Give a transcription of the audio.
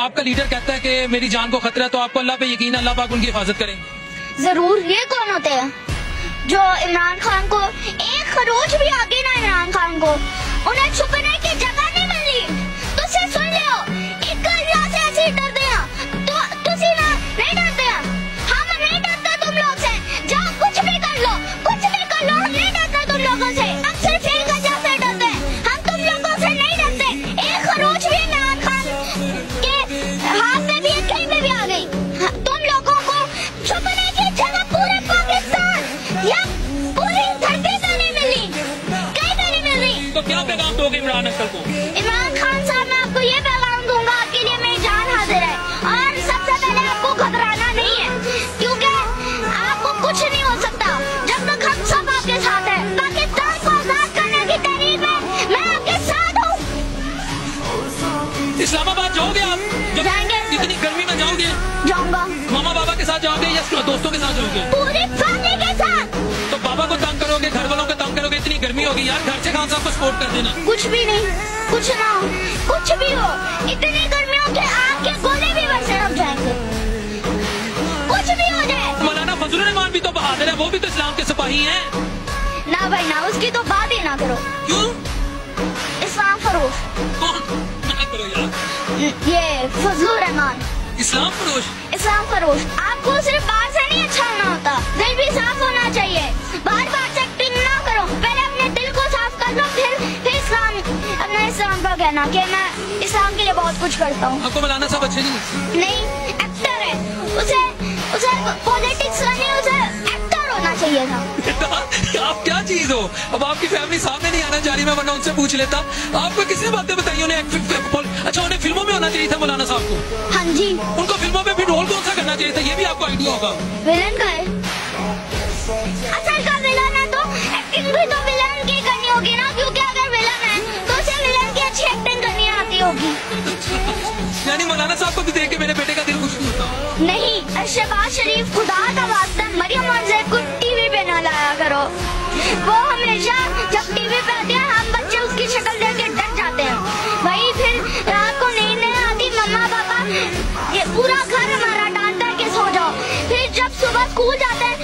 आपका लीडर कहता है कि मेरी जान को खतरा है, तो आपको अल्लाह पे यकीन, अल्लाह पाक उनकी हिफाजत करें? जरूर। ये कौन होते हैं जो इमरान खान को एक खरोच भी आगे ना इमरान खान को उन्हें छुपने की जगह नहीं मिली। तुसी सुन लियो, एक अल्लाह से ऐसे डरते हैं तो तुसी ना नहीं डरते हैं। हम नहीं डरते तुम लोग से, जाओ कुछ भी कर लो, कुछ भी कर लो, हम नहीं डरते तुम लोगों से। हम सिर्फ एक वजह से डरते हैं, हम तुम लोगों से नहीं डरते। एक खरोच भी इमरान खान के हाथ में भी कहीं पे भी आ गई, तुम लोगों को छुपने की जगह पूरे पाकिस्तान या पूरी धरती पे नहीं मिली, कहीं पे नहीं मिल रही। तो क्या पैगाम दोगे इमरान अंकल को? इमरान खान साहब, मैं आपको ये पैगाम दूंगा, आपके लिए मेरी जान हाजिर है। और सबसे पहले आपको घबराना नहीं है, क्योंकि आपको कुछ नहीं हो सकता जब तक हम सब आपके साथ हैं। पाकिस्तान को आजाद करने की तहरीक में मैं आपके साथ हूँ। इस्लामाबाद जाओगे आप? जाएंगे। इतनी गर्मी में जाओगे? जाऊंगा। मामा बाबा के साथ जाओगे या दोस्तों के साथ जाओगे? पूरी फैमिली के साथ। तो बाबा को तंग करोगे, घर वालों को तंग करोगे, इतनी गर्मी होगी यार, घर से खान साहब को सपोर्ट कर देना। कुछ भी नहीं, कुछ ना हो, कुछ भी हो, इतनी गर्मियों के आग के गोले भी वैसे रख जाएंगे, कुछ भी हो जाए। मौलाना फजलुर रहमान भी तो बहादुर है, वो भी तो इस्लाम के सिपाही हैं। ना भाई ना, उसकी तो बात ही ना करो। क्यों? इस्लाम फरोश। कौन? मना करो यार। ये फजलुर रहमान। इस्लाम फरोश? इस्लाम फरोश। आपको सिर्फ बाहर से नहीं अच्छा होना होता, दिल भी साफ होना चाहिए। बार बार से एक्टिंग ना करो, पहले अपने दिल को साफ कर लो, फिर इस्लाम, अपने इस्लाम पर कहना कि मैं इस्लाम के लिए बहुत कुछ करता हूँ। आपको मौलाना साहब अच्छे नहीं, एक्टर है, उसे पॉलिटिक्स नहीं, उसे एक्टर होना चाहिए था। आप क्या चीज हो? अब आपकी फैमिली सामने नहीं आना चाह रही, मैं वरना उनसे पूछ लेता। आपको किसने बातें बताई? उन्हें अच्छा, उन्हें फिल्मों में होना चाहिए था मौलाना साहब को। हाँ जी। उनको फिल्मों में भी रोल कौन सा करना चाहिए था, ये भी आपको आइडिया होगा। विलन का है, असल का विलन है, तो एक्टिंग भी तो विलन की करनी होगी ना, क्योंकि अगर विलन है तो उसे विलन की अच्छी एक्टिंग करनी आती होगी। यानी मौलाना साहब को भी देख के मेरे बेटे का दिल खुश नहीं होता? नहीं, शहबाज शरीफ, खुदा का वास्ता, मरियम और जैद को टीवी पे न लाया करो। वो हमेशा जब टीवी पे आते हैं, हम बच्चे उसकी शक्ल देख के डर जाते हैं। भाई फिर रात को नींद नहीं आती, मम्मा पापा ये पूरा घर हमारा डांटता है कि सो जाओ। फिर जब सुबह स्कूल जाते हैं